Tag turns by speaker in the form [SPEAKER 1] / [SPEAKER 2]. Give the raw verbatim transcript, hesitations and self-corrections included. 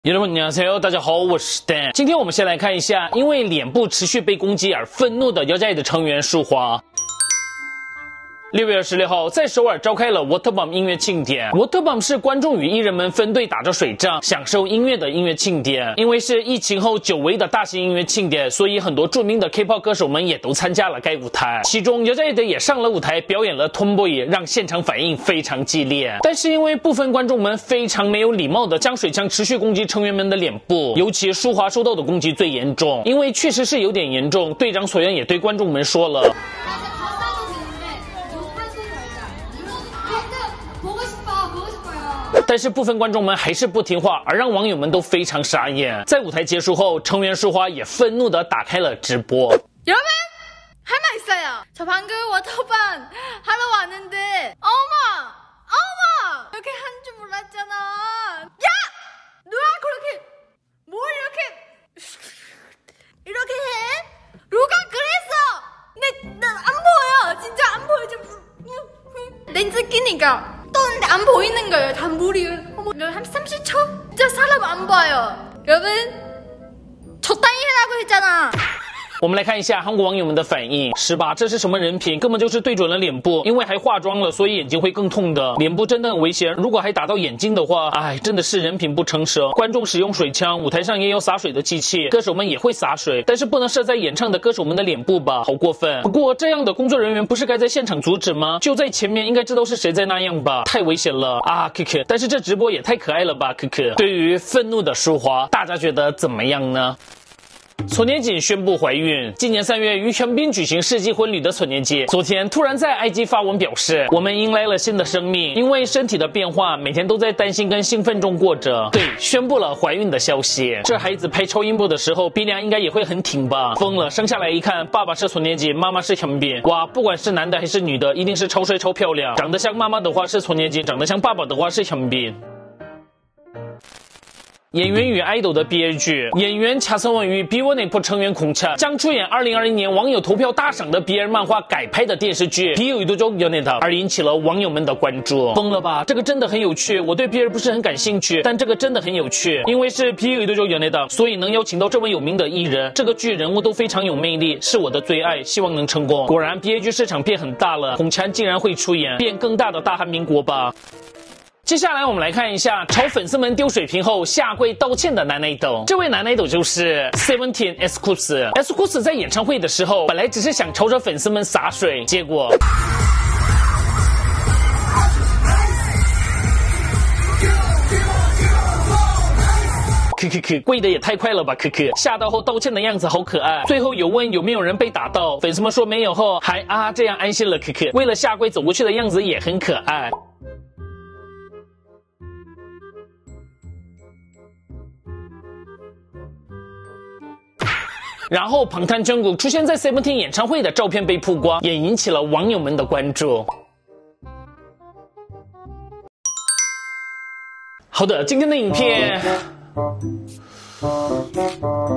[SPEAKER 1] 여러분 안녕하세요，大家好，我是 Dan。今天我们先来看一下，因为脸部持续被攻击而愤怒的여자애的成员舒华。六月二十六号，在首尔召开了 Waterbomb 音乐庆典。Waterbomb 是观众与艺人们分队打着水仗，享受音乐的音乐庆典。因为是疫情后久违的大型音乐庆典，所以很多著名的 K-pop 歌手们也都参加了该舞台。其中여자애也上了舞台表演了 Tomboy， 让现场反应非常激烈。但是因为部分观众们非常没有礼貌的将水枪持续攻击成员们的脸部，尤其舒华受到的攻击最严重，因为确实是有点严重。队长所言也对观众们说了。但是部分观众们还是不听话，而让网友们都非常傻眼。在舞台结束后，成员舒华也愤怒地打开了直播。
[SPEAKER 2] 여러분 할 말 있어요. 저 방금 워터밤 하러 왔는데 어머 어머 이렇게 한 줄 몰랐잖아. 야 누가 그렇게 뭘 이렇게 이렇게 해? 누가 그랬어? 내 나 안 보여. 진짜 안 보여. 좀 렌즈 끼니까 떴는데 안 보이는 거예요. 다 물이. 어머 한 삼십 초? 진짜 사람 안 봐요. 여러분 적당히 해라고 했잖아.
[SPEAKER 1] 我们来看一下韩国网友们的反应，是吧？这是什么人品？根本就是对准了脸部，因为还化妆了，所以眼睛会更痛的。脸部真的很危险，如果还打到眼睛的话，哎，真的是人品不成熟。观众使用水枪，舞台上也有洒水的机器，歌手们也会洒水，但是不能射在演唱的歌手们的脸部吧？好过分！不过这样的工作人员不是该在现场阻止吗？就在前面，应该知道是谁在那样吧？太危险了啊！可可，但是这直播也太可爱了吧？可可，对于愤怒的舒华，大家觉得怎么样呢？崔年锦宣布怀孕。今年三月与全彬举行世纪婚礼的崔年锦，昨天突然在 I G 发文表示，我们迎来了新的生命，因为身体的变化，每天都在担心跟兴奋中过着。对，宣布了怀孕的消息。这孩子拍超音波的时候，鼻梁应该也会很挺吧？疯了，生下来一看，爸爸是崔年锦，妈妈是全彬，哇，不管是男的还是女的，一定是超帅超漂亮。长得像妈妈的话是崔年锦，长得像爸爸的话是全彬。演员与爱豆的 B L 剧，演员차성원与 B one A P 成员孔恰将出演二零二零年网友投票大赏的 B L 漫画改拍的电视剧《B 의도적연애다》，而引起了网友们的关注。疯了吧，这个真的很有趣。我对 B L 不是很感兴趣，但这个真的很有趣，因为是 B 의도적연애다，所以能邀请到这么有名的艺人，这个剧人物都非常有魅力，是我的最爱，希望能成功。果然 B A 剧市场变很大了，孔恰竟然会出演，变更大的大韩民国吧。接下来我们来看一下朝粉丝们丢水瓶后下跪道歉的男爱豆。这位男爱豆就是 Seventeen S Coups。S Coups 在演唱会的时候，本来只是想朝着粉丝们洒水，结果可可可跪的也太快了吧！可可吓到后道歉的样子好可爱。最后有问有没有人被打到，粉丝们说没有后，还啊这样安心了。可可为了下跪走过去的样子也很可爱。然后방탄전국出现在 Seventeen 演唱会的照片被曝光，也引起了网友们的关注。好的，今天的影片